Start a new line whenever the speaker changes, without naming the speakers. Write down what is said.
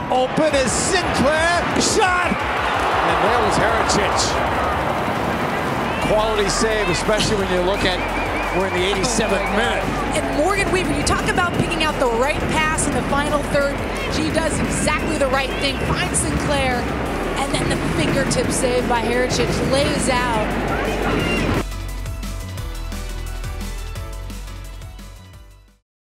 Open is Sinclair. Shot! And there was Haracic. Quality save, especially when you look at we're in the 87th minute.
And Morgan Weaver, you talk about picking out the right pass in the final third. She does exactly the right thing. Finds Sinclair. And then the fingertip save by Haracic lays out